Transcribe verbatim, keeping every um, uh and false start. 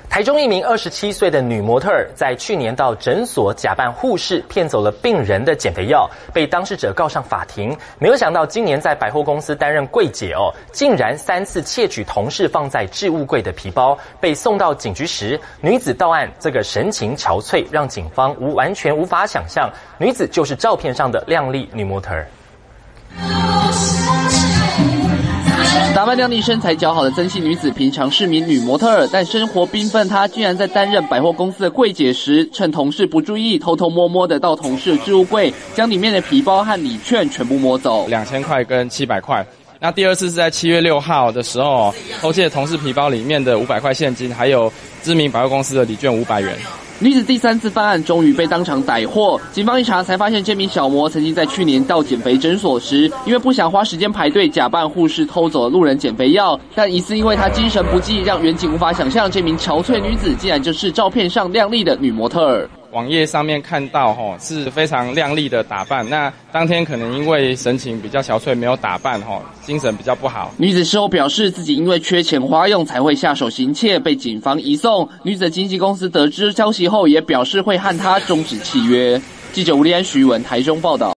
台中一名二十七岁的女模特儿在去年到诊所假扮护士，骗走了病人的减肥药，被当事者告上法庭。没有想到今年在百货公司担任柜姐哦，竟然三次窃取同事放在置物柜的皮包，被送到警局时，女子到案，这个神情憔悴，让警方无完全无法想象，女子就是照片上的靓丽女模特儿。 打扮靓丽、身材姣好的曾姓女子，平常是名女模特儿，但生活缤纷，她居然在担任百货公司的柜姐时，趁同事不注意，偷偷摸摸的到同事的置物柜，将里面的皮包和礼券全部摸走， 两千块跟七百块。那第二次是在七月六号的时候，偷窃同事皮包里面的五百块现金，还有知名百货公司的礼券五百元。 女子第三次犯案，终于被当场逮获。警方一查，才发现这名小模曾经在去年到减肥诊所时，因为不想花时间排队，假扮护士偷走了路人减肥药。但疑似因为她精神不济，让远警无法想象这名憔悴女子竟然就是照片上靓丽的女模特儿。 网页上面看到吼是非常靓丽的打扮，那当天可能因为神情比较憔悴，没有打扮吼，精神比较不好。 女子事后表示，自己因为缺钱花用才会下手行窃，被警方移送。女子的经纪公司得知消息后，也表示会和她终止契约。记者吴立安、徐文台中报道。